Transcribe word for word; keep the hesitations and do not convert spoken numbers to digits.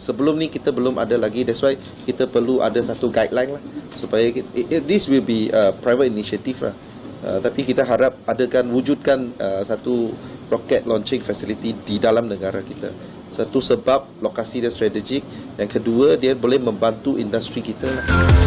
sebelum ni kita belum ada lagi, that's why kita perlu ada satu guideline lah supaya it, it, this will be a private initiative lah. Uh, tapi kita harap adakan wujudkan uh, satu rocket launching facility di dalam negara kita. Satu sebab lokasi dia strategik, yang kedua dia boleh membantu industri kita lah.